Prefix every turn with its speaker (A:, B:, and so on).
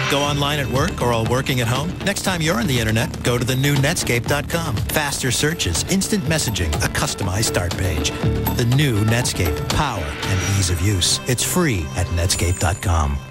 A: Go online at work or while working at home? Next time you're on the internet, go to the new Netscape.com. Faster searches, instant messaging, a customized start page. The new Netscape. Power and ease of use. It's free at Netscape.com.